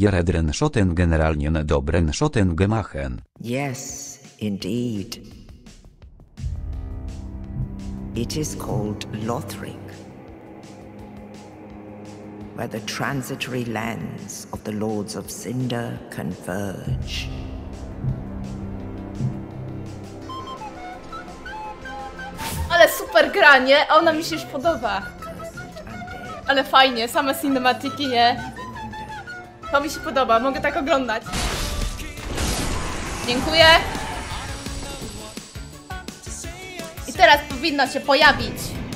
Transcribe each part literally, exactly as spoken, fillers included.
Jaredren Schotten generalnie dobren Schotten gemachen. Yes, indeed. It is called Lothric, where the transitory lands of the Lords of Cinder converge. Ale super granie, a ona mi się już podoba. Ale fajnie, same cinematiki, nie? To mi się podoba, mogę tak oglądać. Dziękuję. I teraz powinno się pojawić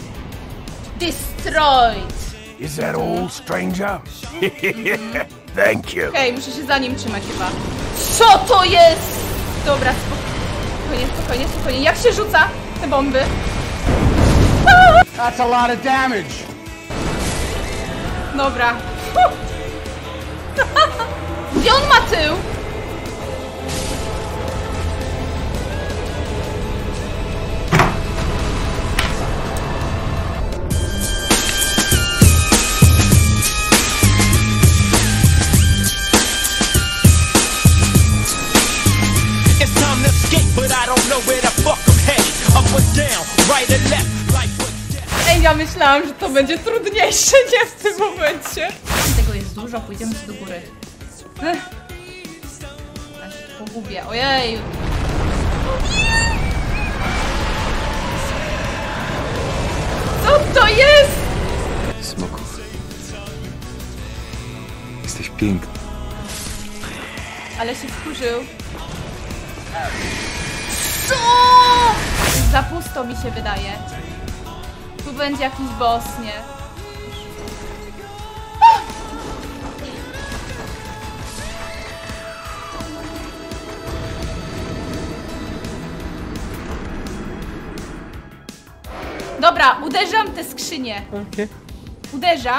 Destroyed. Is that all, stranger? Thank you. Okej, okay, muszę się za nim trzymać chyba. Co to jest? Dobra, spokojnie, spokojnie, spokojnie. Jak się rzuca te bomby? That's a lot of damage. Dobra. Gdzie on ma tył? Ej, ja myślałam, że to będzie trudniejsze, nie w tym momencie. Tego jest dużo, pójdziemy do góry. Ech. Aż się pogubię, ojej. Co to jest? Smoków. Jesteś piękny. Ale się wkurzył. Co? Za pusto mi się wydaje. Tu będzie jakiś boss, nie? Dobra, uderzam te skrzynie. Okay. Uderzam.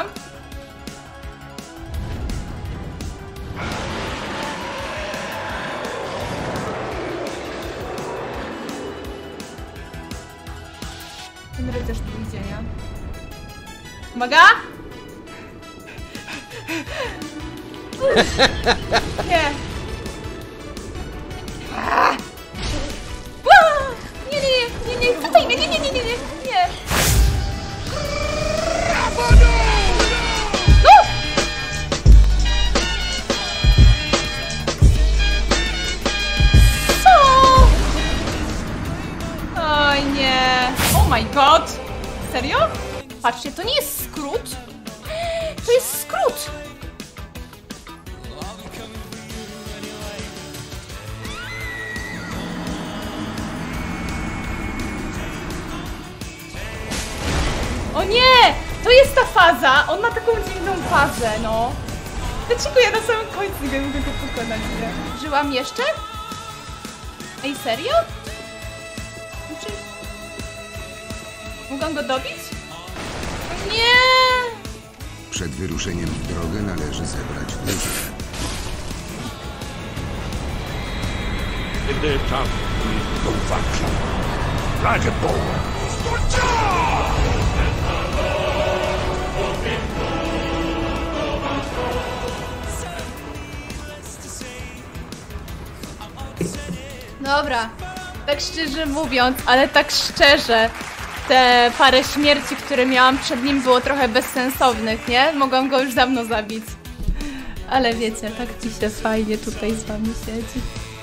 Ten rycerz pójdzie, nie? Uwaga! Nie. Nie, nie, nie, nie, nie, tutaj, nie, nie, nie, nie, nie, nie. No! Co? Oj nie. Oh my god. Serio? Patrzcie, to nie jest skrót. To jest skrót. O nie! To jest ta faza! On ma taką dziwną fazę, no. Dlaczego ja na samym końcu nie mogę go pokonać, nie? Żyłam jeszcze? Ej, serio? Czy... Mogłam go dobić? O nie! Przed wyruszeniem w drogę należy zebrać dużo. Gdy tam do walki. Radzie Bowen. Dobra, tak szczerze mówiąc, ale tak szczerze, te parę śmierci, które miałam przed nim, było trochę bezsensownych, nie? Mogłam go już dawno zabić. Ale wiecie, tak ci się fajnie tutaj z wami siedzi.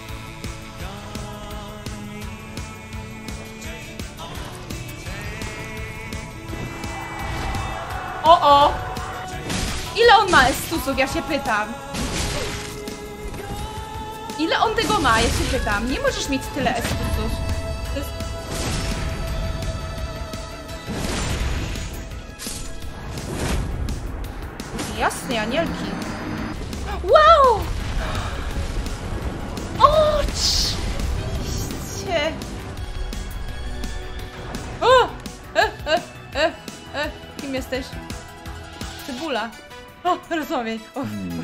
O, o! Ile on ma estusów, ja się pytam. Ile on tego ma, ja się pytam. Nie możesz mieć tyle estusów. To jest... Jasne, anielki. Wow! O! Cie. O! E, e, e, e. Kim jesteś? Cebula. O, rozmawiaj. O.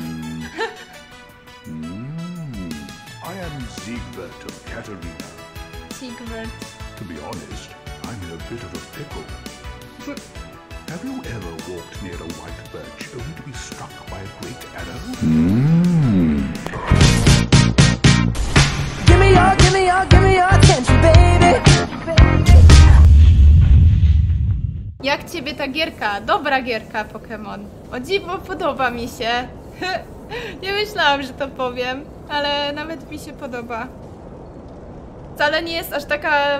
I am Siegbert of Katarina. Siegbert. To be honest, I'm in a bit of a pickle. Have you ever walked near a white birch only to be struck by a great arrow? Mm. ciebie ta gierka, dobra gierka Pokémon. O dziwo, podoba mi się. Nie myślałam, że to powiem, ale nawet mi się podoba. Wcale nie jest aż taka...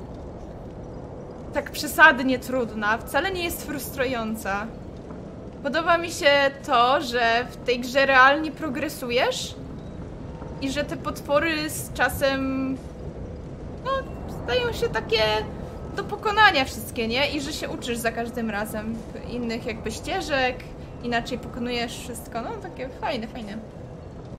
tak przesadnie trudna, wcale nie jest frustrująca. Podoba mi się to, że w tej grze realnie progresujesz i że te potwory z czasem... no, stają się takie do pokonania wszystkie, nie? I że się uczysz za każdym razem innych jakby ścieżek, inaczej pokonujesz wszystko. No, takie fajne, fajne.